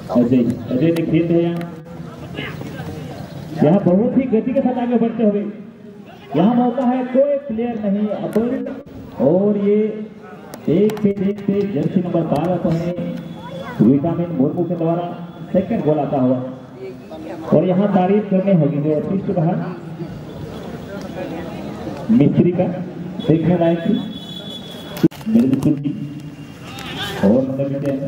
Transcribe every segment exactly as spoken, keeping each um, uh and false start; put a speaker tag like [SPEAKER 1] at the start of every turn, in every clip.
[SPEAKER 1] अजय अजय ने खेल है यहाँ यहाँ बहुत ही गति के साथ आगे बढ़ते हुए यहाँ मौका है, कोई प्लेयर नहीं अपन, और ये एक पे एक पे जर्सी नंबर बारह पहने विटामिन मुर्मू के द्वारा सेकंड गोल आता हुआ, और यहाँ तारीफ करने होगी जो अतीश के बाहर मिस्त्री का देखने लायक थी मेरे बिल्कुल की, और मतलब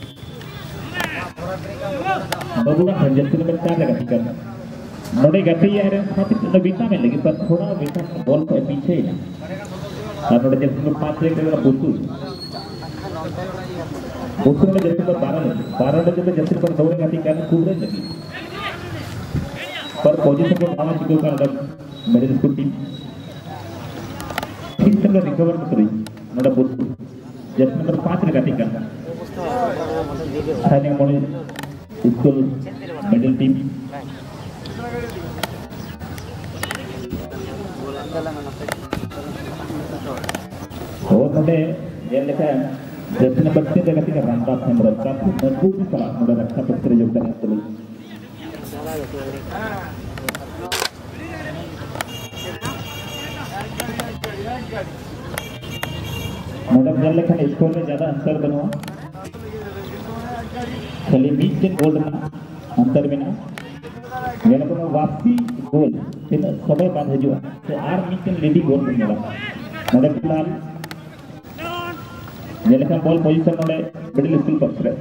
[SPEAKER 1] बबुआ जर्सी नंबर चार लगा करना नोड़े गति यार साथ बीता में लगी, पर थोड़ा बीता बॉल को पीछे ही ना नोड़े जर्सी नंबर पाँच लेकर मेरा पुस्तु पुस्तु में जर्सी नंबर बारह लगी, बारह लगे तो जर्सी नंबर दौड़े गति करना कूद रही लगी, पर पोजीशन को मामा चिको का अलग मेरे बिल्कुल टीम ठीक तरह रिकवर कर रही नोड़ा पुस्तु जर्सी नंबर पाँच लगा करना सैनिक मोड़े स्कूल मिडिल टीम और नोड़े ये लिखा है जर्सी नंबर तीन जगह का रामदास है मरद काफी मजबूत भी सलाह नोड़ा रक्षा पत्र योगदान है तो नोड़ा ये लिखा है स्कोर में ज्यादा अंतर बनवा खाली बीस दिन गोल्ड में अंतर में ना ये लोगों ने वापसी गोल फिर समय बाद है जो तो आर मिशन लेडी गोल बनने लगा नोड़े फिलहाल ये लेकिन बॉल पोजीशन नोड़े मिडिल स्कूल पक्ष रहे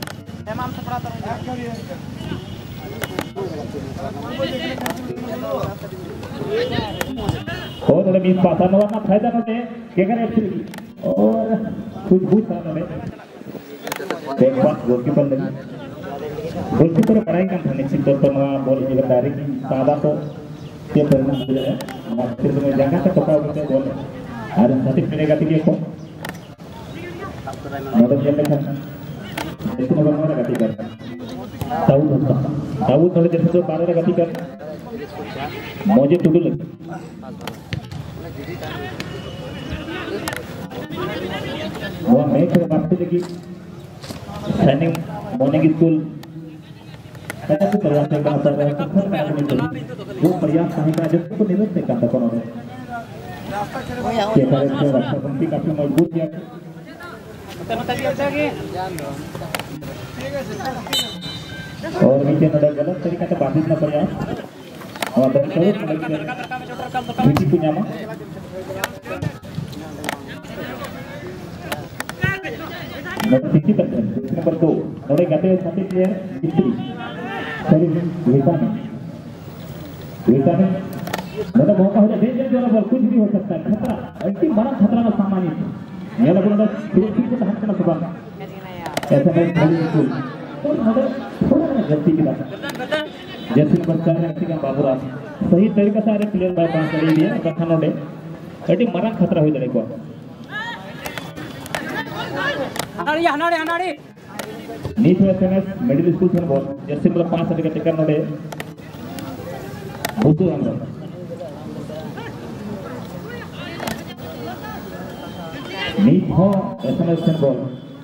[SPEAKER 1] और नोड़े बीस पासा नोड़ा ना फायदा नोड़े क्या करे एक्चुअली और कुछ बुझ था नोड़े एक बात गोलकीपर लगी गोलकीपर बड़ा ही काम था निश्चित तौर पर नवा बॉल जगह डायरेक्ट सादा तो के परिणाम हो जाए हमारे क्षेत्र में जगह का पता होता है बॉल आज सटीक मिलेगा तो ये को नोट जल्द कर इसको नंबर में गति कर ताऊ होता ताऊ थोड़े जैसे जो बारह गति कर मौजे टूटू लगी वो मैच में बात लगी सैनिक मॉर्निंग स्कूल ऐसा तो प्रयास है कहाँ पर सफल करने के लिए वो प्रयास नहीं करा जिसको निरंतर नहीं करता कौन है ये सारे से रक्षा बंदी काफी मजबूत किया और नीचे नोड़ा गलत तरीका से बाधित न प्रयास और दर्शकों नीचे पुण्यामा नोटिफिकी परसेंट नंबर दो नोड़े गते साथी प्लेयर मिस्त्री सॉरी विटामिन विटामिन नोड़ा मौका हो जाए डेंजर जो बॉल कुछ भी हो सकता है खतरा अंतिम बड़ा खतरा का सामान्य है ये लोग नोड़ा सुरक्षित से हट करना सुबह ऐसा में खाली स्कूल और नोड़ा थोड़ा ना गलती की बात जैसे नंबर चार व्यक्ति का बाबूराज सही तरीके से सारे प्लेयर बाय पास कर दिया कथा नोड़े अंतिम बड़ा खतरा हो जाने को
[SPEAKER 2] हनाड़ी हनाड़ी हनाड़ी
[SPEAKER 1] नीचे एसएमएस मिडिल स्कूल से बॉल जैसे मतलब पांच अधिक टिकर नोड़े बुद्धू हम नीच हो एसएमएस से बॉल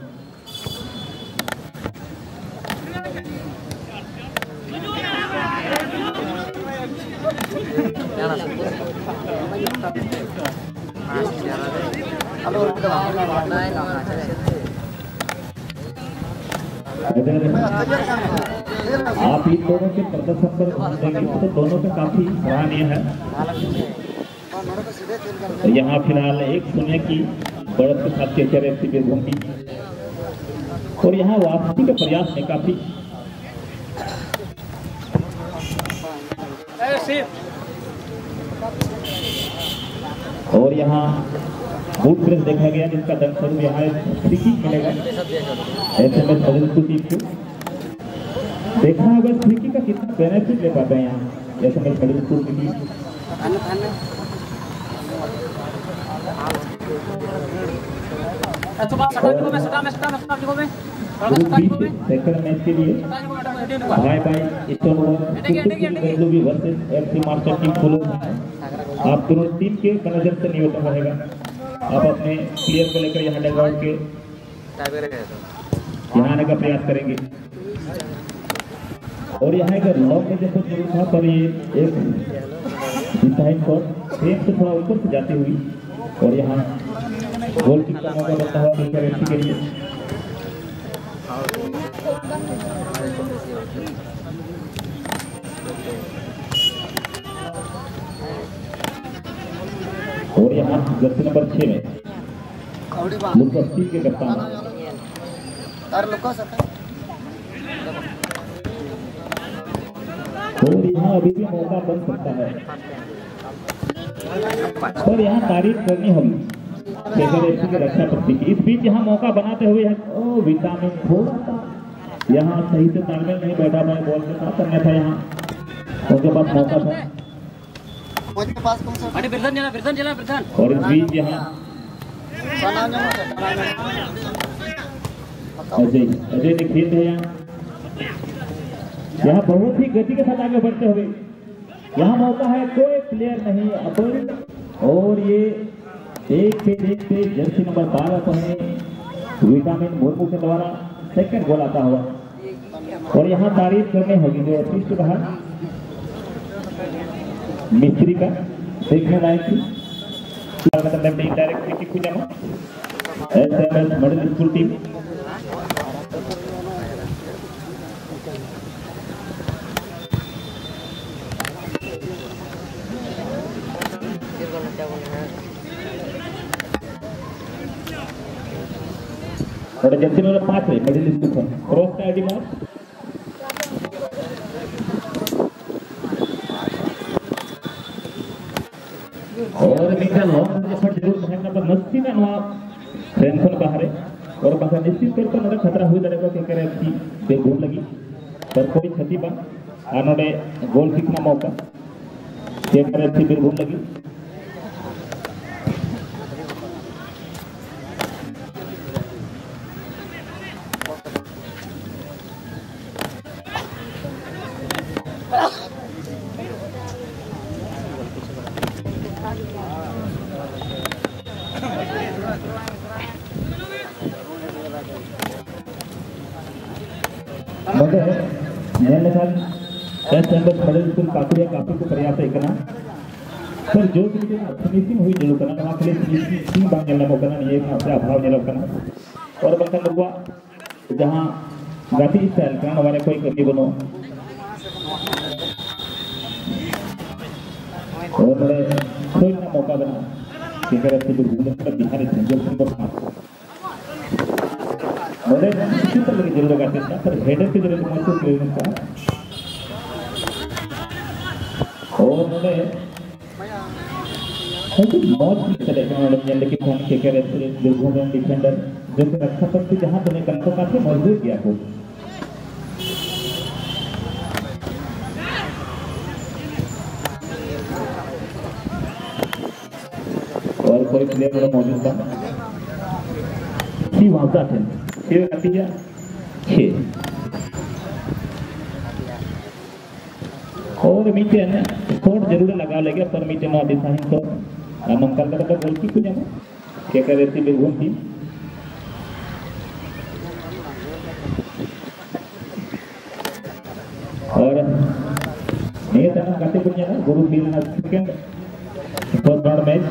[SPEAKER 1] आप इन दोनों के प्रदर्शन पर देखेंगे तो दोनों का काफी सराहनीय है। यहाँ फिलहाल एक शून्य की बढ़त के साथ केचर एफसी बेघूमी और यहाँ वापसी के प्रयास में काफी और यहाँ बूट प्रेस देखा गया जिसका दंड स्वरूप यहाँ फ्री किक मिलेगा ऐसे में बदल को टीम को देखना होगा फ्री किक का कितना बेनिफिट ले पाते हैं यहाँ ऐसे में बदल को टीम सेकंड मैच के लिए बाय बाय स्टोन भी वर्सेस एफसी मास्टर टीम खोलो आप दोनों टीम के मैनेजर से निवेदन रहेगा आप अपने प्लेयर को लेकर यहाँ डगआउट के यहाँ आने का प्रयास करेंगे और यहाँ एक लॉन्ग में जैसे शुरू था पर ये एक डिसाइड पर फ्रेम से थोड़ा ऊपर से जाती हुई और यहाँ गोल किक का मौका बनता हुआ व्यक्ति के लिए। और यहाँ जर्सी नंबर छह में लुकस्टी के कप्तान और यहाँ अभी भी मौका बन सकता है और यहाँ तारीफ करनी होगी के रक्षा पट्टी की। इस बीच यहाँ मौका बनाते हुए ओ विटामिन थोड़ा सा यहाँ सही से तालमेल नहीं बैठा पाए बॉल के साथ, करना था यहाँ उनके पास मौका था। और इस बीच यहाँ अजय अजय ने खेल है यहाँ यहाँ बहुत ही गति के साथ आगे बढ़ते हुए यहाँ मौका है, कोई प्लेयर नहीं अब। और ये एक पे एक पे जर्सी नंबर बारह पहने विटामिन मुर्मू के द्वारा सेकंड गोल आता हुआ और यहाँ तारीफ करने होगी जो अतीश के बाहर मिस्त्री का देखने लायक थी डायरेक्ट किक जमा एसएमएस मॉडल स्कूल टीम। और जर्सी नंबर पांच है मिडिल स्कूल क्रॉस का आईडी मार और मित्र लॉन्ग जैसा जरूर है नंबर नस्ती में नवा फ्रेंसन बाहर है और बाहर निश्चित तौर पर नड़ा खतरा हुई दरेगा के करे थी बे घूम लगी पर कोई क्षति बा आनोडे गोल किक ना मौका के करे थी बे घूम लगी। काफी काफी को प्रयास है करना पर जो भी फिनिशिंग हुई जरूर करना वहाँ के लिए फिनिशिंग बांग जलना मौका नहीं है अपने अभाव जलना करना और बंदा लोगवा जहाँ गाती स्टाइल करना वाले कोई करनी बनो और बड़े कोई ना मौका बना कि अगर ऐसे लोग घूमने पर बिहार जंगल से बहुत बड़े super लगे जरूर गाते हैं पर हेडर की जरूरत महसूस करें का और उन्होंने ऐसे मौत की तरह का मतलब ये लेकिन खान के करे थे लोगों में डिफेंडर जो कि रक्षा पट्टी जहाँ तुमने कंट्रो काफी मजबूत किया हो और कोई प्लेयर बड़ा मौजूद था सी वाजा थे ये नतीजा छः और मीटे ने स्कोर जरूर लगा लेगा पर मीटे ना डिसाइन तो नमकर का तो गोल की कुछ है क्या कर रही थी बेगुन थी और ये तना काटे कुछ है ना गुरु पीर ना सेकंड फर्स्ट राउंड मैच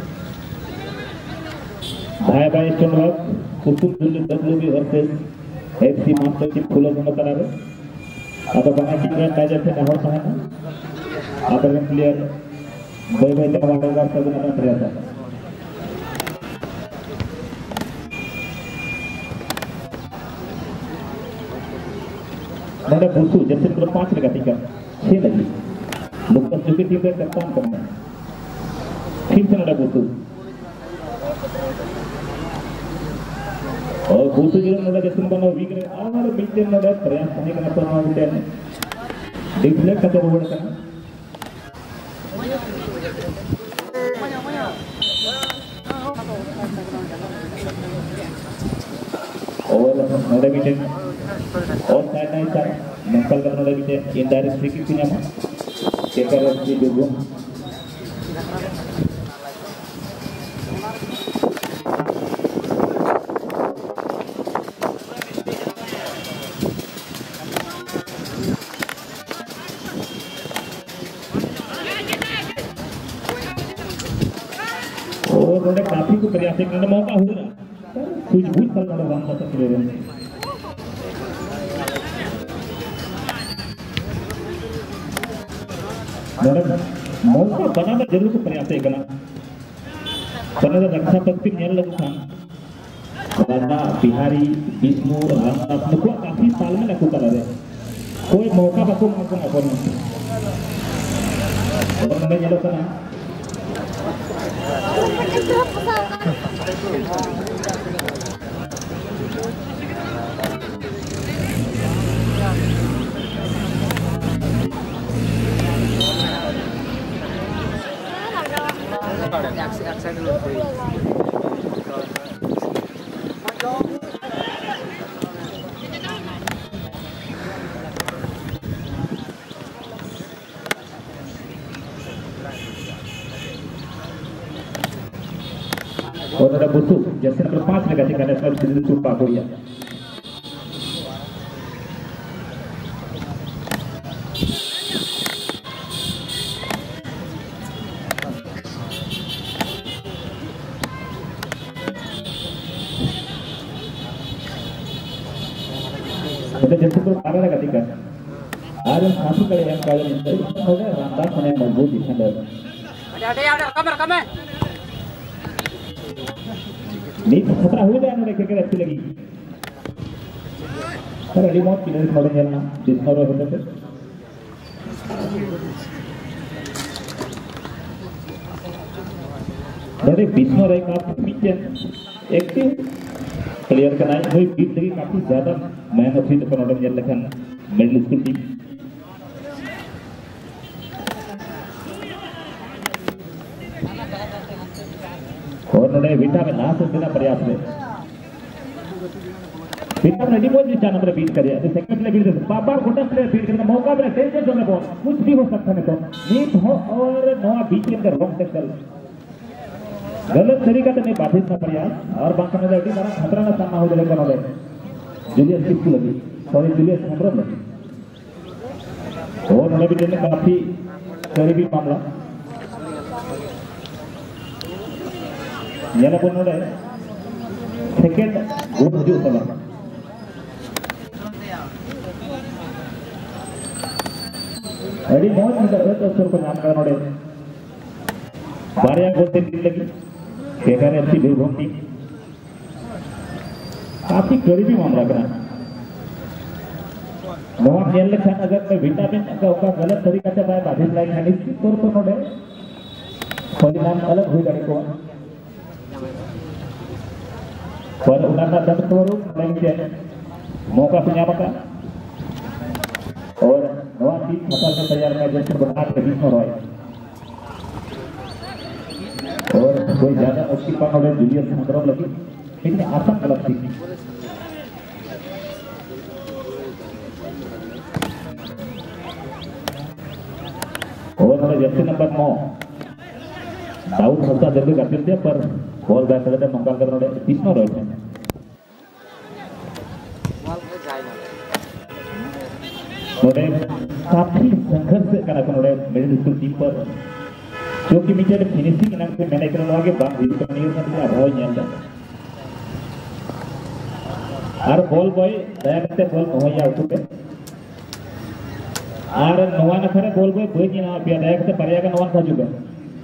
[SPEAKER 1] भाई भाई स्टोनवर्क कुसुम दुल्ली डब्ल्यूबी वर्सेस एफसी मास्टरशिप फुलो दोनों करावे आता बना की ट्रेन मैच से ना होता है ना आता का प्लेयर भाई भाई टमाटर का सब ना रहता है मैंने बुसु जैसे पूरा पांच लगा ठीक है छह लगी लोकल जो की टीम का कप्तान करना फिर से ना बुसु और बुसु जो ना जैसे बना वीक रे आवर बीच में ना प्रयास करने का परमाणु विद्या ने डिफ्लेक्ट करते हुए करना और नोडे बीच और साइड नहीं था नंकल का नोडे बीच इनडायरेक्ट फ्री किक की नाम केकर की जो नोडे काफी को प्रयास करने मौका हुआ कुछ भूल कर नोडे राम दास के लिए नोडे मौका बनाना जरूर को प्रयास करना करने का रक्षा पक्ष न्याय लगू था राजा बिहारी विष्णु रामदास नुको काफी साल में लगू कर रहे कोई मौका बाको मौका अपन और मैं ये लोग ना और ada busuk jasa nomor पाँच negatif karena selalu jadi lupa Korea ada jasa nomor parah negatif kan ada satu kali yang kali ini ada Ramdas yang mabuk di sana
[SPEAKER 2] ada ada ada kamera kamera
[SPEAKER 1] नीच खतरा हो गया नोडे cricket अच्छी लगी sir remote की नोडे नोडे चलना जितना रो होता है नोडे बीच में रहे काफी पीछे एक्टिव क्लियर करना है वही बीच लगी काफी ज्यादा मेहनत हुई तो नोडे चल लखन मिडिल स्कूल टीम और नोडे विटा में लास्ट देना प्रयास है विटा में रेडी बॉल जिस नंबर बीट करे तो सेकंड प्ले बीट दे बार बार गोटा प्ले बीट करने मौका में टेंशन जोन बॉल कुछ भी हो सकता है तो नीट हो और नोआ बीट के अंदर रॉन्ग टैकल गलत तरीका से नहीं बाधित ना प्रयास और बाकी में रेडी मारा खतरा ना सामना हो जाएगा नोडे जूलियस किक लगी सॉरी जूलियस हैंड्रम लगी और नोडे भी काफी करीबी मामला ये ना बोलने सेकेंड गोल मुझे उतना अड़ी बहुत निकल रहे तो सुर को नाम करना पड़े बारह गोल से तीन लगी केकर ऐसी बीरभूम टीम काफी करीबी मामला करना नोआ खेल लक्षण अगर मैं विटामिन का उनका गलत तरीका से बाय बाधित लाइन है निश्चित तौर पर नोडे परिणाम अलग हो जाएगा पर उन्हाना दंड स्वरूप लेंगे मौका से न्यामका और नवा टीम फसल में तैयार में जैसे बनाट के बीच में रहे और कोई ज्यादा मुश्किल पर नोडे जूलियस हैंड्रम लगी लेकिन आसान गलत थी और नोडे जैसे नंबर नौ दाऊद हफ्ता जल्दी कर दिया पर बॉल बैक करते मंगल कर नोडे तीसरा रहे थे नोडे काफी संघर्ष करना को नोडे मिडिल स्कूल टीम पर जो कि मीटर फिनिशिंग इनके से मैंने करने वाले बात भी करनी है ना अभाव नहीं आता आर बॉल बॉय दया करते बॉल मुहैया उठो पे आर नवा न करे बॉल बॉय कोई नहीं ना पिया दया करते परिया का नवा था जुगा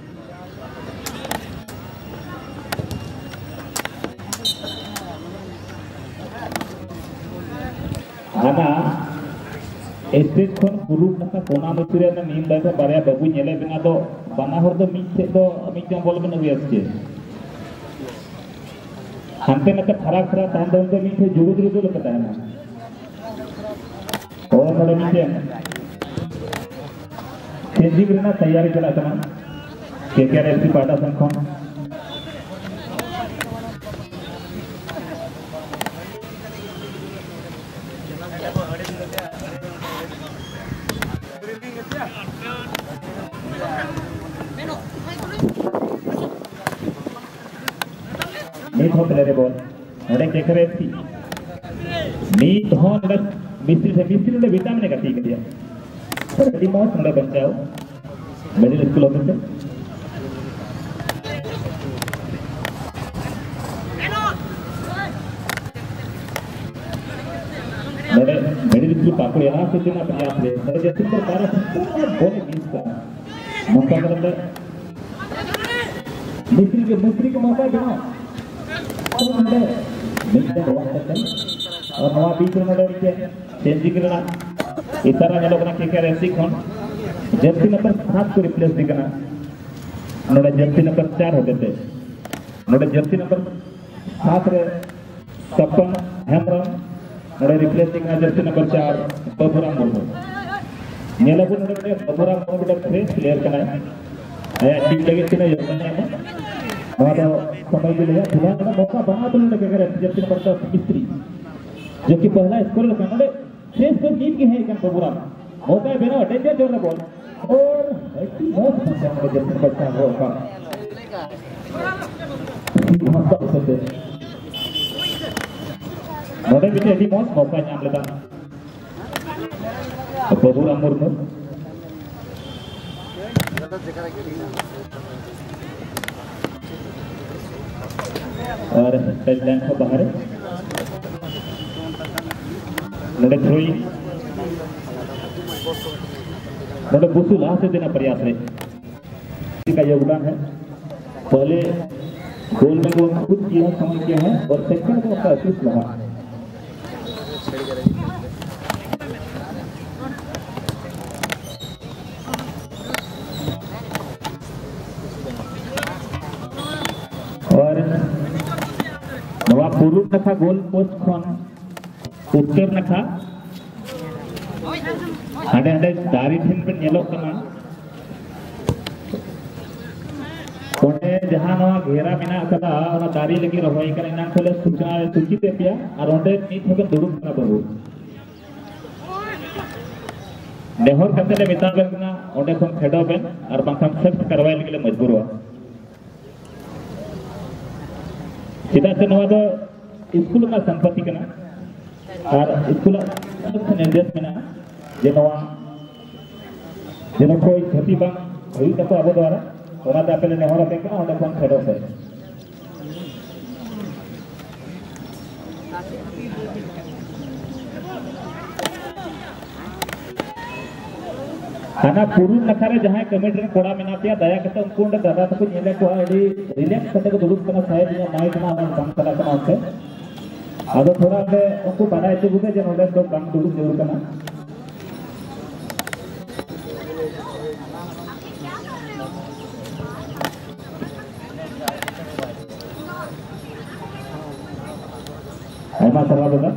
[SPEAKER 1] आना स्टेज खन पुरुष नका कोना मचुरे ना नीम दाता बारे बाबू नेले बिना तो बना हर दो मीट से तो मीट जम बॉल बना हुआ है हमते नका फराक फराक तान दो तो मीट जुगु जुगु तो पता है ना और नोडे मीट चेंजिंग करना तैयारी चला था केकेआर एफसी पाटा संखन नीट हो प्लेयर बॉल नोडे केकर एफसी नीट हो नोडे मिस्त्री से मिस्त्री नोडे विटामिन का ठीक दिया पर रिमोट नोडे बन जाओ मिडिल स्कूल ऑफिस से नोड़े मिडिल स्कूल पाकुड़ यहाँ से दिन अपने आप ले नोड़े जैसे पर बारह बोले मिस करना मौका करते मिस्त्री के मिस्त्री के मौका देना तो नोड़े मिस्त्री को वापस करते और नवा बीच में नोड़े नीचे चेंजिंग करना इस तरह ये लोग ना क्या क्या रेसिंग कौन जर्सी नंबर सात को रिप्लेस दिखना नोड़े जर्सी नंबर चार हो गए थे नोड़े जर्सी नंबर सात रे कप्पन हेमरम नोड़े रिप्लेस दिखना जर्सी नंबर चार बबुरा मुर्मू नीलापुर नोड़े में बबुरा मुर्मू बेटा फ्रेश प्लेयर करना है आया टीम लगे तीनों योजना है हमारा समय के लिए फिलहाल ना मौका बना तो नोड़े क्या करे जर्सी नंबर दस मिस्त्री जो कि पहला स्कोर लगा नोड़े फ्रेश तो टीम की है क्या बबुरा मौका है बिना डेंजर जोर ना बॉल और ऐसी बहुत मजा नोड़े जर्सी नंबर चार होगा मौका उसे नोड़े भी ऐसी बहुत मौका जाम लेता बबुरा मुर्मू और टचलाइन को बाहर नोड़े थ्रोई नोड़े बुसु लास्ट से देना प्रयास है का योगदान है पहले गोल में वो खुद किया समझ किया है और सेकंड को उसका असिस्ट लगा और नवा पूर्व नखा गोल पोस्ट खन उत्तर नखा हाडे हाडे दारी ठेन पे नेलो कना कोने जहां नवा घेरा मेना कदा ओना दारी लगी रहोई कर इना खोले सूचना सूची ते पिया और ओंडे नीत हबे दुड़ुब कना बाबू नेहर कते ले मेता बेना ओंडे खन फेडो बेन और बांखान सेट करवाई लगे मजबूर हुआ सीधा से नवा दो स्कूल का संपत्ति करना और स्कूल निर्देश में जेनवा जेनो कोई क्षति बांग हुई तको अब द्वारा ओना दा पहले नेहर पे करना ओंडे खन फेडो पे खाना पूर्व नखारे जहां कमेटी रे कोड़ा मेना पिया दया करते उनको उनके दादा तक नेले को एडी रिलैक्स करते को दुरुस्त करना शायद या माइक ना और काम करा करना होते आदो थोड़ा पे उनको बनाए थे बुके जन ओडे तो काम दुरुस्त जरूर करना ऐमा करवा देगा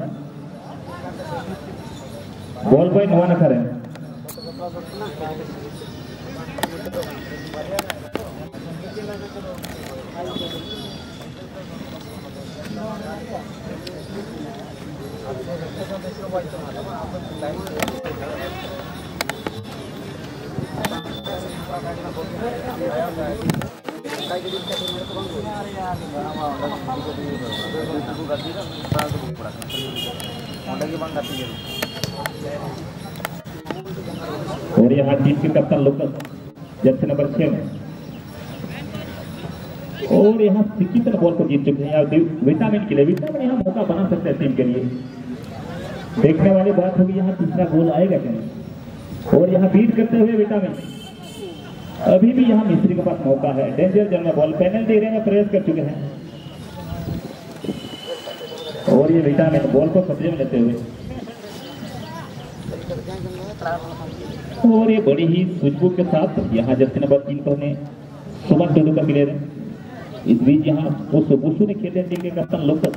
[SPEAKER 1] बॉल बॉय नवा नखारे और यहाँ टीम के कप्तान लोकल जर्सी नंबर छह में और यहाँ सिक्की तक बॉल को जीत चुके हैं विटामिन के लिए विटामिन यहाँ मौका बना सकते हैं टीम के लिए देखने वाली बात होगी यहाँ तीसरा गोल आएगा क्या और यहाँ बीट करते हुए विटामिन अभी भी यहाँ मिस्त्री के पास मौका है डेंजर जोन में बॉल पेनल्टी एरिया में प्रवेश कर चुके हैं और ये विटामिन बॉल को कब्जे में लेते हुए और ये बड़ी ही सूझबूझ के साथ यहाँ जर्सी नंबर तीन पर ने सुमन टुडू का प्लेयर है इस बीच यहाँ बुसु बुसु ने खेले टीम के कप्तान लोकल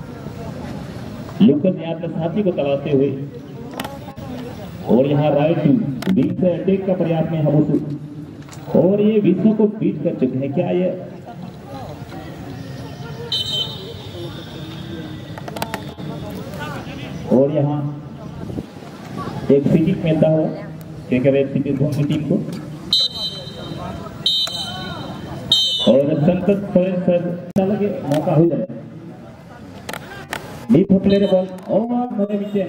[SPEAKER 1] लोकल ने अपने साथी को तलाशते हुए और यहाँ राइट विंग से अटैक का प्रयास में हम बुसु और ये विश्व को बीट कर चुके हैं क्या ये और यहाँ एक फ्री मिलता हुआ क्या कह रहे धोनी टीम को और संकट सर लगे मौका हो जाए लीप प्लेयर बॉल और मोरे विकेट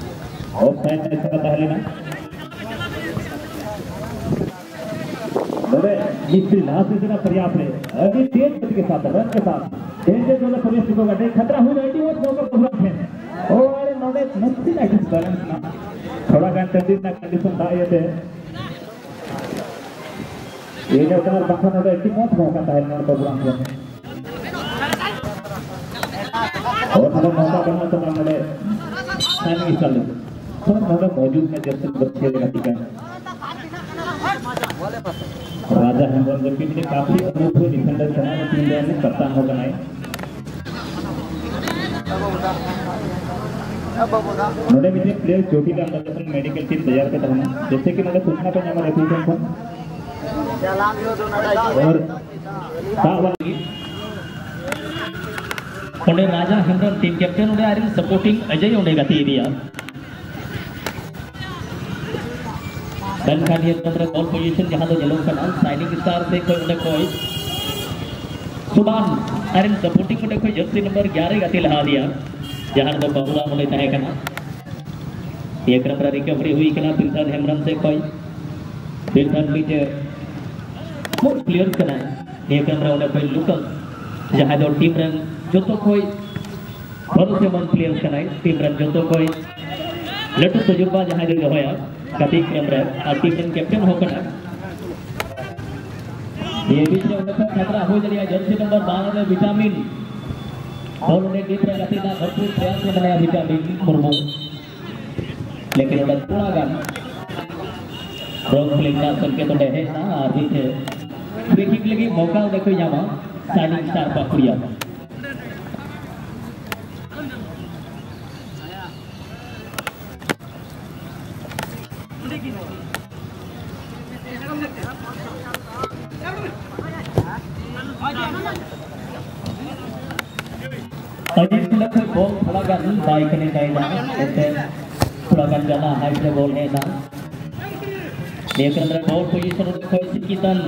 [SPEAKER 1] और साइड ऐसा बता लेना मिस्त्री लास्ट से पर्याप्त है अभी तेज गति के साथ रन के साथ डेंजर जोन प्रवेश को गए खतरा हो जाएगी वो मौका पूरा है और नोडे नथी लाइक बैलेंस ना थोड़ा गान तंदीर ना कंडीशन था ये थे ये जो कलर बाखा नोडे एक मौत मौका था नोड प्रोग्राम में और हमें मौका बना तो नोडे साइनिंग चल तो नोडे मौजूद में जैसे बच्चे का टीका राजा हेमंत जबकि ने काफी अनूठे डिफेंडर चुना टीम ने कप्तान हो बनाए नोडे में प्लेयर चोटी का अंदर मेडिकल टीम तैयार करता है जैसे कि नोडे सूचना पर हमारे रिक्रूटमेंट को और साहब
[SPEAKER 3] ओंडे राजा हेमंत टीम कैप्टन ओंडे आरिन सपोर्टिंग अजय ओंडे गति दिया dan kalian nomor ball position jahan do jalur kan signing star se koi unde koi suban arin supporting unde koi jersey number ग्यारह gati laha diya jahan do babura unde tahe kana ye kramra recovery hui kana piltan hemram se koi piltan mit most player kana ye kramra unde koi lucas jahan do team ran joto koi bharoseman player kana team ran joto koi latu tajurba jahan do hoya कभी कैमरा Aarti team captain होकर ये बीच में उनका खतरा हो जाएगा Jersey number बारह में विटामिन और उन्हें टीम में गति ना भरपूर प्रयास में बनाया विटामिन मुर्मू लेकिन उन्हें थोड़ा गान रॉन्ग प्लेइंग का संकेत उन्हें है ना आरती थे ब्रेकिंग लगी मौका उन्हें कोई जामा साइनिंग स्टार पाकुड़िया अजीत ने कोई बॉल थोड़ा गान बाइक ने कहीं ना ऐसे थोड़ा गान जाना हाइट से बॉल है ना लेकिन अंदर बॉल पोजीशन उनको कोई सिक्कितन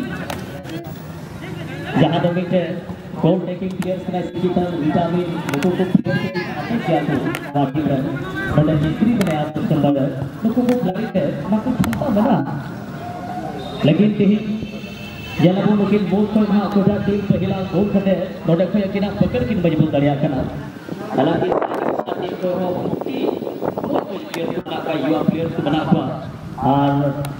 [SPEAKER 3] जहाँ दो मिनट गोल टेकिंग प्लेयर्स का सिक्कितन विटामिन लोगों को प्लेयर के आते क्या तो बाकी रन बड़ा जितनी बने आप तो संभव है लोगों को फ्लाइट है ना कुछ क्षमता बना लेकिन तेही जब वो मकिन बोल तो ना कोटा टीम पहला गोल करते नोडे को यकीन पकड़ किन मजबूत दरिया करना हालांकि टीम को मुक्ति बहुत प्लेयर बना का युवा प्लेयर को बना हुआ और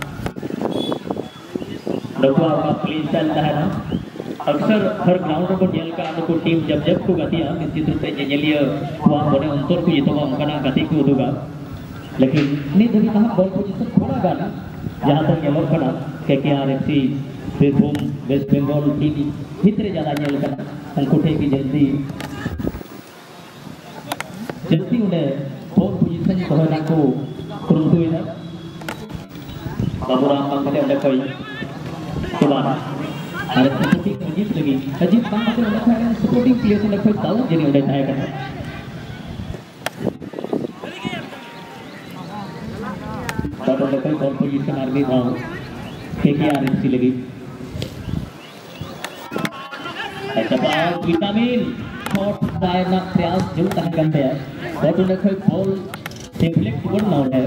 [SPEAKER 3] डॉक्टर का प्ले चलता है ना अक्सर हर ग्राउंड पर जेल का को टीम जब जब को गतिया निश्चित रूप से जेलिया हुआ बने अंतर को जितना उनका ना गति को होगा लेकिन नहीं धरी कहां बॉल पोजीशन थोड़ा गाना जहां तक येलो खड़ा KKR FC Birbhum West Bengal team भीतर ज्यादा जेल का अंकुठे की जल्दी जल्दी उन्हें बॉल पोजीशन को होना को कुरुतु इधर बाबूराम पंकजे उन्हें कोई सुबह अरे सपोर्टिंग अजीत लगी अजीत बात से उन्हें कोई सपोर्टिंग प्लेयर उन्हें कोई दाऊ जनी उन्हें थाया करना बात उन्हें कोई बॉल पोजीशन आर्मी था केकेआरएफसी लगी ऐसा बात विटामिन शॉट दायना प्रयास जरूर तक करते हैं और उन्हें कोई बॉल डिफ्लेक्ट करना है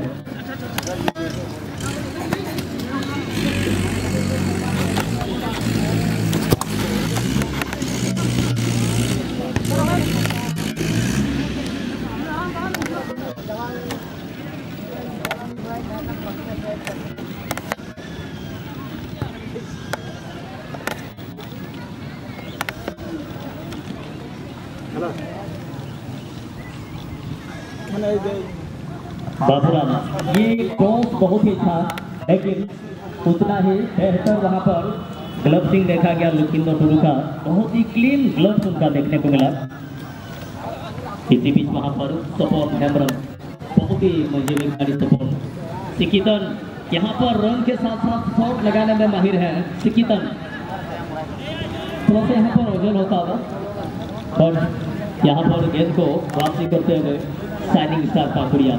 [SPEAKER 3] बाबूराम ये टॉस बहुत ही था लेकिन उतना ही बेहतर वहां पर ग्लव्सिंग देखा गया लुकिंदो टुरु का बहुत ही क्लीन ग्लव्स उनका देखने को मिला इसी बीच वहां पर सपोर्ट हेमरम बहुत ही मजेदार गाड़ी सपोर्ट सिकितन यहाँ पर रन के साथ साथ शॉट लगाने में माहिर है सिकितन थोड़ा सा यहाँ पर वजन होता होगा और यहाँ पर गेंद को वापसी करते हुए साइनिंग स्टार पाकुड़िया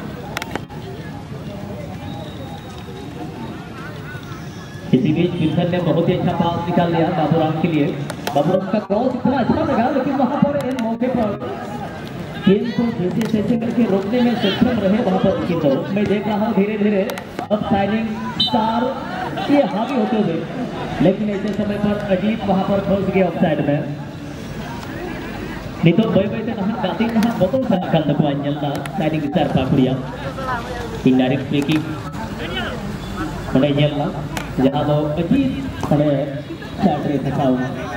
[SPEAKER 3] इसी बीच विल्सन ने बहुत ही अच्छा पास निकाल लिया बाबूराम के लिए बाबूराम का क्रॉस इतना अच्छा लगा लेकिन वहां पर इन मौके पर गेंद को जैसे जैसे करके रोकने में सक्षम रहे वहां पर मैं देख रहा हूं धीरे धीरे अब साइनिंग स्टार ये हावी होते हुए, लेकिन ऐसे समय पर अजीत वहां पर फंस गया ऑफसाइड में। नहीं तो बय बयते नहा गाती नहा बतल खना kan तको anjelna sliding star Pakuria indirect free kick ᱚᱸᱰᱮ ᱧᱮᱞ ᱢᱟ ᱡᱟᱦᱟᱸ ᱫᱚ ᱟᱹᱡᱤᱛ ᱚᱸᱰे ᱥᱟᱴ ᱨᱮ ᱥᱟᱠᱟᱣ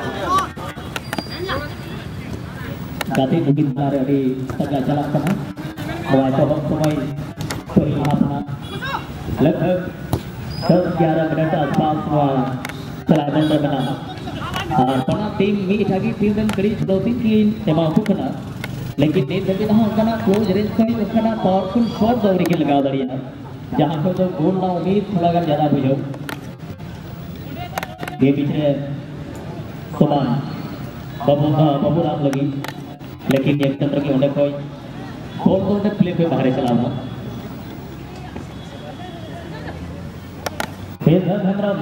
[SPEAKER 3] गाती बुकिन तारे अभी तक चला करना हवाई तो हम समय कोई अपना लगभग दस ग्यारह मिनट आसपास हुआ चलाने में बना और पना टीम मीट आगे टीम में करीब दो तीन तीन एमा हुकना लेकिन टीम जब ना होकना क्लोज रेंज करी होकना पावरफुल शॉट दौड़ी के लगा दरिया जहां को तो गोल ना उम्मीद थोड़ा कर ज्यादा बुझो ये पीछे समान बाबू बाबू राम लगी लेकिन एक तंत्र के होने कोई गोल तो उन्हें प्ले पे बाहर चला था फिर धर्म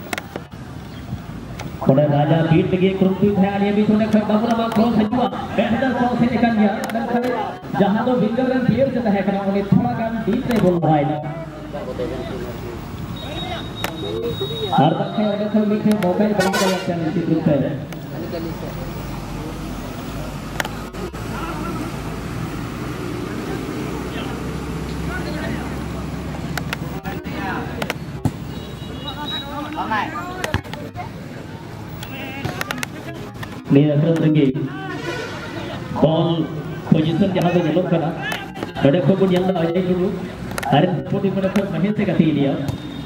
[SPEAKER 3] उन्हें राजा बीट लगी क्रुंपी थे आलिया भी उन्हें कोई बाबू राम क्रॉस हजुआ बेहतर क्रॉस से निकल गया जहां तो विंगर रन प्लेयर से है करना उन्हें थोड़ा काम डीप से बोल रहा है ना हर तक है उन्हें कोई मीठे मौके बन गया अच्छा निश्चित रूप से nih akhirnya lagi ball position jahah tu jelok kena pada ko pun yang aja dulu hari pun pada ko mahin se kati dia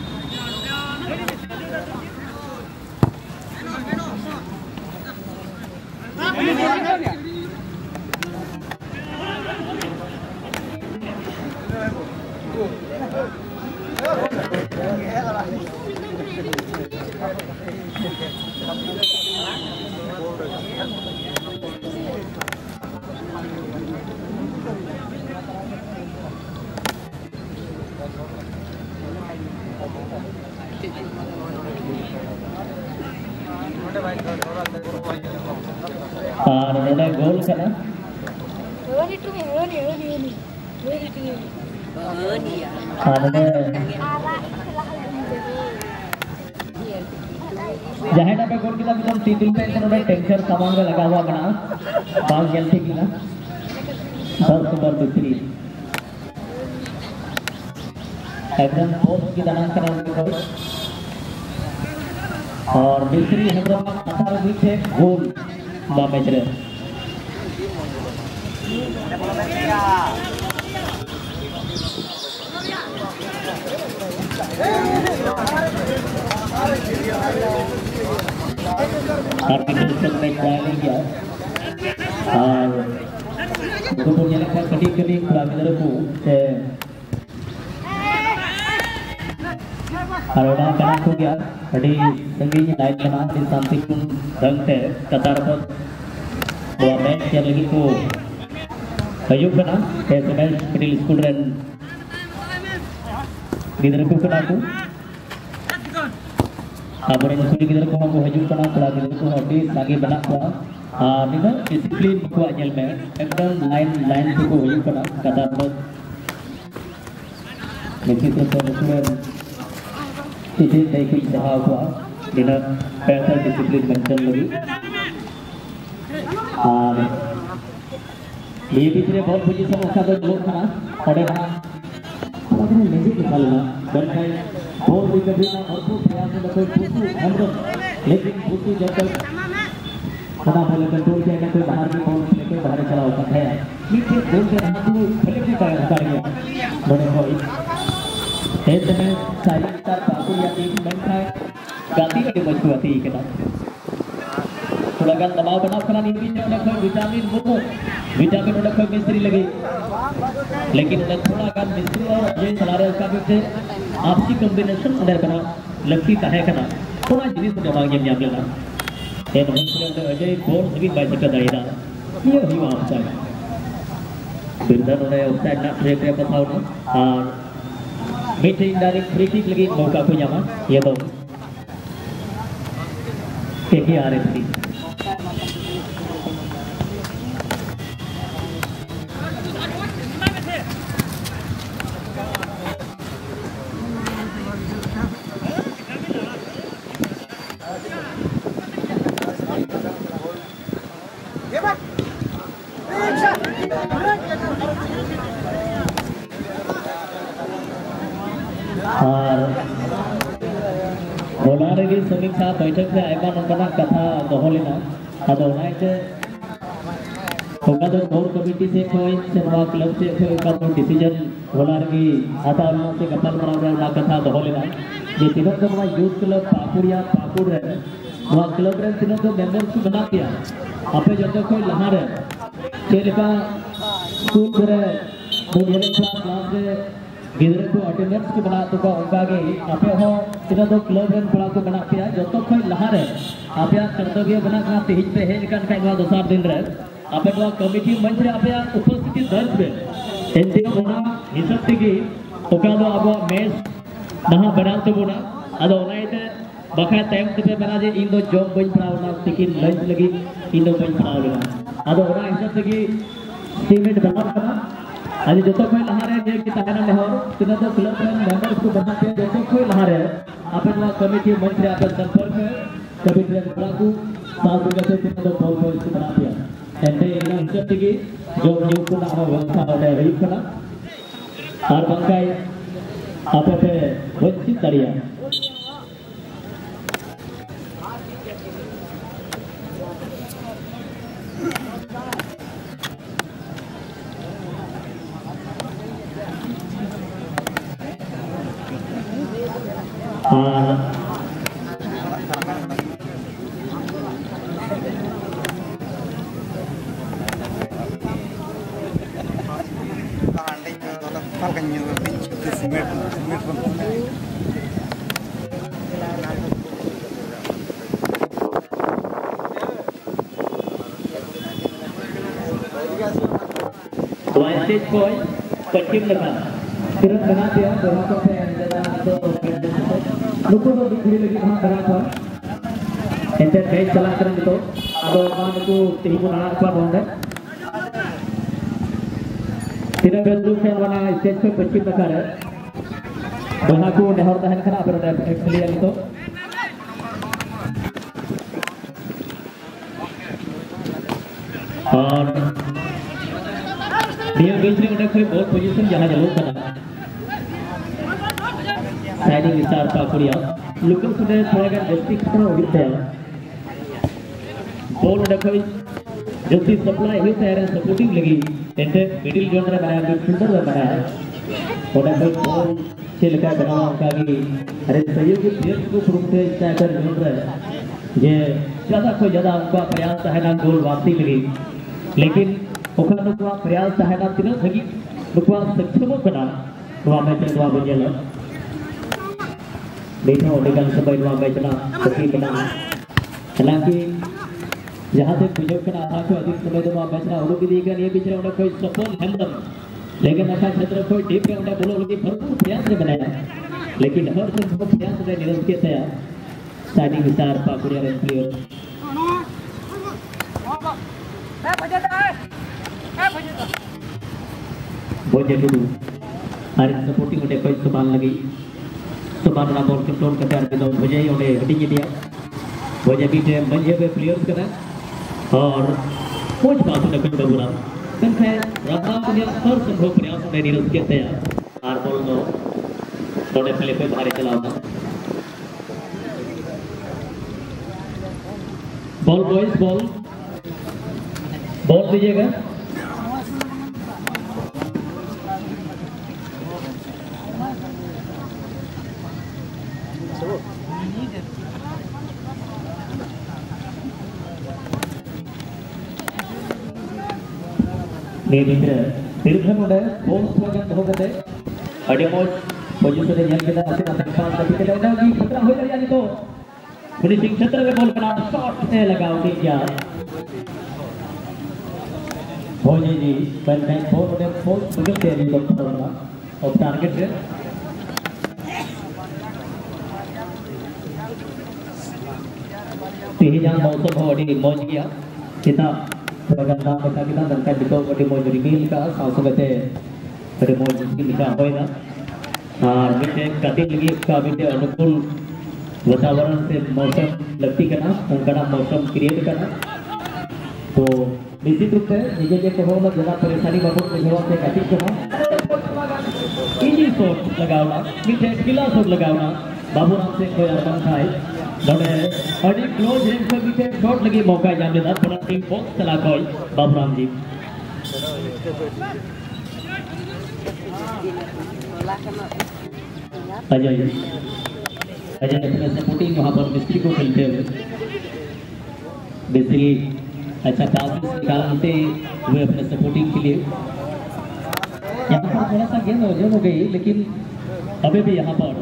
[SPEAKER 3] और नोडे गोल कना गोल इटू गोल गोल गोल इटू गोल या आने जहां ना पे गोल किला बिदम तीन पे नोडे टेंशन सामान में लगा हुआ बना बाल जल्दी किला दस नंबर दूसरी एकदम पोस्ट की दाना करा और दूसरी हैदराबाद अठारह बीच है गोल मैच रे आर्टिफिशियल में ट्रायल किया और तो पुnya nak kadi-kadi kurang lebu se kalau dah kena tu dia tadi tinggi naik kena di samping dang te Qatar पर dua match yang lagi tu ayub kena ke match middle school run gider ko kena tu abang yang sudah gider ko aku ayub kena kalau gider ko habis lagi banyak tu ah ni kan disiplin kuat jel में एकदम line line को ayub kena Qatar पर लेकिन तो selection किसी देखी जहाँ हुआ बिना पैसा डिसिप्लिन मेंटेन लगी और ये पिछले बहुत पोजीशन उसका तो जोर था और यहाँ थोड़ा सा लेजी निकालना बनता है बहुत भी कभी ना और तो प्रयास में कोई पुष्टु हमरो लेकिन पुष्टु जब तक थोड़ा पहले कंट्रोल किया ना कोई बाहर की बॉल लेके बाहर चला होता है नीचे गोल से रहा तो पहले भी कर कर गया बड़े कोई ऐसे में साइड स्टार पाकु या टीम बन है गाती के मजबूती के ना थोड़ा गान दबाव बनाव करना नहीं भी ने कोई विटामिन वो विटामिन ने कोई मिस्त्री लगी लेकिन ने थोड़ा गान मिस्त्री और ये सलारे का भी से आपसी कॉम्बिनेशन अंदर बना लगती है करना थोड़ा जिनिस दिमाग में याद लेना ये मिस्त्री ने अजय गोल सभी बाइक का दायरा ये ही वहां से बिंदर ने ऑफसाइड ना ब्रेक पे बताओ ना और मीटिंग डायरेक्ट फ्री किक लगी मौका को यहाँ ये तो के आ रही थी बैठक से आयमा नंगना कथा दोहो लेना अदो नाइटे होगा तो कोर कमेटी से कोई सेवा क्लब से कोई का तो डिसीजन होला रही आता उन से कपल बराबर ना कथा दोहो लेना ये तीनों को हमारा यूथ क्लब पाकुड़िया पाकुड़ है वहाँ क्लब रे तीनों को मेंबर्स को बना दिया आपे जो कोई लहार है चेलिका स्कूल रे दुनिया क्लास क्लास रे गिदरे को अटेंडेंस को बना तो का उनका के आपे हो तीनों तो क्लब रे बड़ा को बना दिया जो तो कोई लहार है आपे कर्तव्य बना का तेज पे है निकाल का दोसार दिन रे आपे तो कमिटी मंच रे आपे उपस्थिति दर्ज में एंटी होना हिसाब तिगी ओका दो अब मैच नहा बना तो बोना अदो नाइटे बखा टाइम पे बना जे इन दो जॉब बन पड़ावना टिकिन लंच लगी इन दो बन पड़ावना अदो ओना हिसाब तिगी टीमेट बना करना आज जो तो कोई लहारे जे की ताना ने हो तिना तो क्लब रे मेंबर्स को बना के जो तो कोई लहारे आपे तो कमिटी मंच रे आपे संपर्क कमिटी रे बड़ा को साथ में से तिना तो बॉल बॉल को बना दिया एंटे इन हिसाब तिगी जो न्यू को ना हो वंका होले रही करना और बंकाई आपे पे वंचित तरिया वाइसेज कोई पश्चिम लगा तिरंग बना दिया दोनों को पे अंदर तो लुको तो दिखने लगी वहाँ बना था इंटर मैच चला करेंगे तो अब वहाँ को तीन को नाना पर होंगे तिरंग बेंदु से वाला स्टेज पे पश्चिम लगा है वहाँ को नहर दहन करना पर एक्चुअली अभी तो और डियर बीच में उन्हें कोई बहुत पोजीशन जहाँ जरूर करना साइडिंग स्टार पाकुड़िया लुकल सुने थोड़ा का जस्टिस करना होगी तैयार बॉल उन्हें कोई जस्टिस सप्लाई हुई तैयार है सपोर्टिंग लगी एंटे मिडिल जोन में बनाया मिडफील्डर में बनाया उन्हें कोई बॉल से लगा बना उनका कि अरे सहयोगी प्लेयर्स को ग्रुप से स्ट्राइकर जोन रहे ये ज़्यादा कोई ज़्यादा उनका प्रयास है ना गोल वापसी लगी लेकिन ओखला नुकवा प्रयास सहायता तीन सगी नुकवा सक्षम बना नुआ मैच नुआ बजेल देखो लेकिन सब नुआ मैच ना सकी बना हालांकि जहां से विजय का आधा को अधिक समय नुआ मैच ना उड़ो भी देगा ये बीच में उन्हें कोई सफल हैंडल लेकिन ऐसा क्षेत्र कोई टीम में उन्हें बोलो कि भरपूर प्रयास से बनाया लेकिन हर से बहुत प्रयास से निरंतर किया साइडिंग विचार पाकुड़िया रे प्लेयर बोझे डुडू और सपोर्टिंग उन्हें कोई सुबान लगी सुबान ना बॉल कंट्रोल करते हैं बिना बोझे ही उन्हें हटिंग दिया बोझे भी टीम मंजे पे प्लेयर्स करा और कुछ बात उन्हें कर बुरा कंखे रब्बा पुनिया हर संभव प्रयास उन्हें निरंतर किया है आर बॉल नो उन्हें प्ले पे भारी चलाना बॉल बॉयज बॉल बॉल दीजिएगा नी मित्र तिरथन उडे बॉल स्लोगन होगते अडिमोज पोजीशन रे यन केदा अपना संपाद करके लेना की खतरा हो जाए तो फिनिशिंग क्षेत्र में बॉल बना शॉट से लगाओ के क्या हो जी जी पर मैं फोर उडे फोर बगल के लिए तो करना और टारगेट है तीन जान मौसम हो अड़ी मौज गया कितना प्रगंदा पता kita dan kan itu pada mau jadi mil ka सासु कहते pada mau jadi लिखा होए ना और मिटे कति लगी का मिटे अनुकूल वातावरण से मौसम लगती करना उनका मौसम क्रिएट करना तो निश्चित रूप से निजे के कहो ना ज्यादा परेशानी बाबू के जवाब से कति कहो इजी शॉट लगावना मिटे किला शॉट लगावना बाबू नाम से कोई अरमान था नोडे अड़ी क्लोज रेंज में बीते शॉट लगी मौका जाम लेदा थोड़ा टीम बॉक्स चला कोई बाबूराम जी अजय अजय अपने सपोर्टिंग वहां पर मिस्त्री को खेलते हुए मिस्त्री अच्छा पास निकालते हुए अपने सपोर्टिंग के लिए यहाँ पर थोड़ा सा गेंद ओजन हो गई लेकिन अभी भी यहाँ पर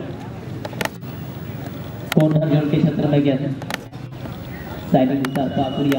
[SPEAKER 3] कॉर्नर जोन के क्षेत्र में गया साइडिंग पाकुड़िया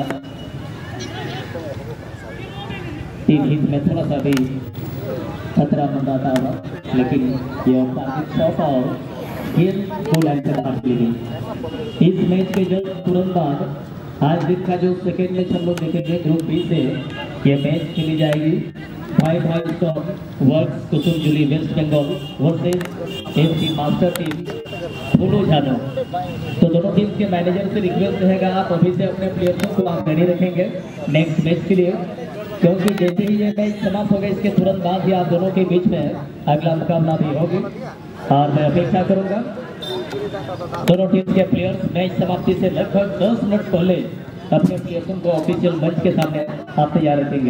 [SPEAKER 3] तीन हिट में थोड़ा सा भी खतरा मंदाता हुआ लेकिन ये टारगेट शॉट और गेंद को लाइन से बाहर चली गई। इस मैच के जो तुरंत बाद आज दिन का जो सेकेंड मैच हम लोग देखेंगे ग्रुप बी से ये मैच खेली जाएगी फाइव फाइव स्टॉन वर्क्स कुसुमजुली West Bengal versus FC master team फूलो जादव। तो दोनों टीम के मैनेजर से रिक्वेस्ट रहेगा आप अभी से अपने प्लेयर्सों को आप रेडी रखेंगे नेक्स्ट मैच के लिए क्योंकि जैसे ही ये मैच समाप्त हो गए इसके तुरंत बाद ही आप दोनों के बीच में अगला मुकाबला भी होगी और मैं अपेक्षा करूंगा दोनों टीम के प्लेयर्स मैच समाप्ति से लगभग दस मिनट पहले अपने प्लेयर्सों को ऑफिशियल मंच के सामने आप तैयार रखेंगे।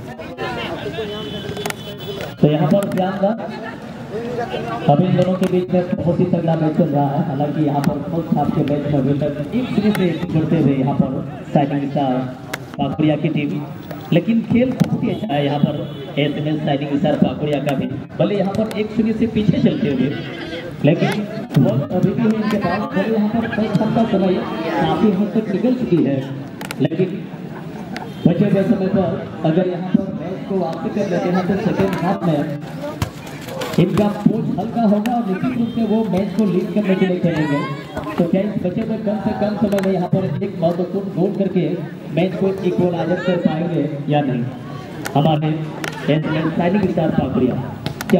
[SPEAKER 3] तो यहाँ पर ध्यान था अब इन दोनों के बीच में बहुत ही तगड़ा मैच चल रहा है। हालांकि यहाँ पर फर्स्ट हाफ के मैच में अभी तक एक शून्य से करते हुए यहाँ पर साइनिंग स्टार पाकुड़िया की टीम लेकिन खेल बहुत ही अच्छा है यहाँ पर एसएमएस साइनिंग स्टार पाकुड़िया का भी भले यहाँ पर एक शून्य से पीछे चलते हुए लेकिन वक्त अभी भी है इनके पास भले यहाँ पर फर्स्ट हाफ का समय काफी हद तक निकल चुकी है लेकिन बचे हुए समय पर अगर यहाँ पर मैच को वापसी कर लेते हैं तो सेकेंड हाफ में इनका पोच हल्का होगा और निश्चित रूप से वो मैच को लीड करने के लिए खेलेंगे। तो क्या इस बचे हुए कम से कम समय में यहाँ पर एक महत्वपूर्ण गोल करके मैच को इक्वलाइजर कर पाएंगे या नहीं हमारे साइनिंग स्टार पाकुड़िया क्या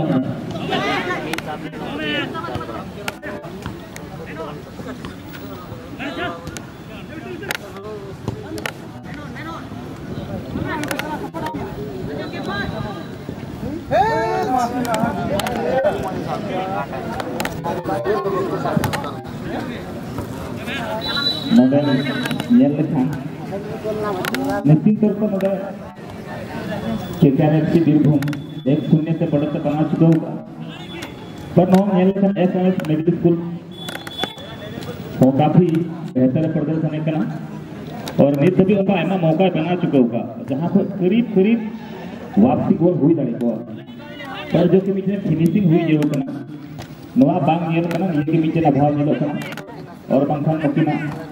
[SPEAKER 1] मगर ये लेखान निश्चित तौर पर मगर केकेआर बीरभूम एक शून्य से बढ़त बना चुका होगा पर नौ ये लेखान एसएमएस मिडिल स्कूल वो काफी बेहतर प्रदर्शन करना और नित्य भी उनका ऐसा मौका बना चुका होगा जहाँ पर करीब करीब वापसी गोल हुई दाड़ी को पर जो कि बीच फिनिशिंग हुई जो होता ना नवा बांग ये करना ये के बीच अभाव ये करना और पंखा मकीना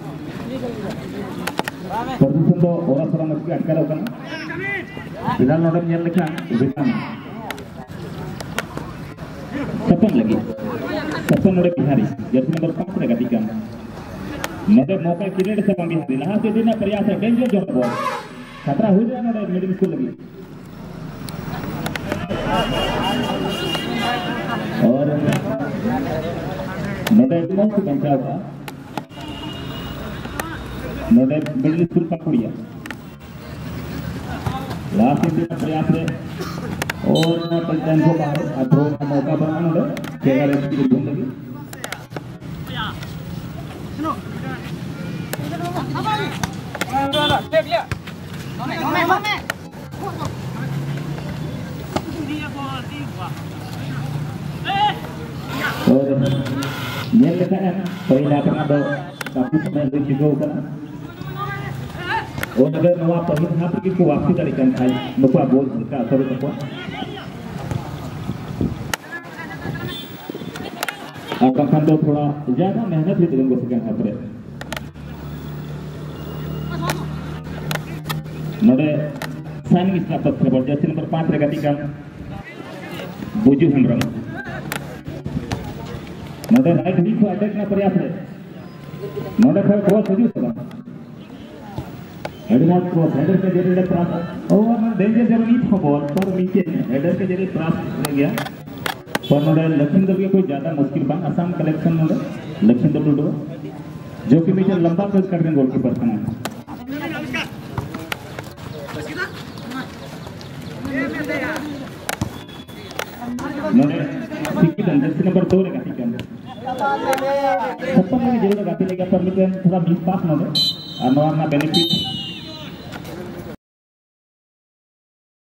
[SPEAKER 1] प्रदूषण तो और थोड़ा मत के अटका होगा फिलहाल नोडम ये लिखा विटामिन सपन लगी सपन नोडे बिहारी जर्सी नंबर पाँच रे गति कम नोडे मौका क्रिएट से बम बिहारी लहा से दिन प्रयास है डेंजर जोन बॉल खतरा हो जाए नोडे मिडिल स्कूल लगी और नोडे कौन से बंचा हुआ नोडे मिडिल स्कूल पाकुड़िया लास्ट दिन प्रयास है और कल को बाहर अथरो का मौका बना नोडे केवल इसकी घूम लगी और ये लेखा है पहिला करना दो काफी समय ले चुका होगा और अगर नवा पहिल हाथ की को वापसी तरीका खाई नुका बोल का असर तको आपका खान तो थोड़ा ज्यादा मेहनत भी करेंगे सेकंड हाफ रे नोडे साइनिंग स्टार पत्र पर जर्सी नंबर पाँच रे गति का बुजू हेम्ब्रम नोडे राइट विंग को अटैक ना प्रयास है नोडे पर क्रॉस हो सकता हेडमॉट क्रॉस हेडर के जरिए क्रॉस और डेंजर जरूर नहीं था बॉल पर नीचे हेडर के जरिए क्रॉस हो गया पर नोडे लखनऊ के कोई ज्यादा मुश्किल बन आसान कलेक्शन नोडे लखनऊ टूडो जो कि मीटर लंबा प्रेस कर रहे गोलकीपर का नाम नोडे सिक्की जर्सी नंबर दो रे गति का छप्पन में जरूर गाती लेके पर थोड़ा मिस पास ना दे और नवा बेनिफिट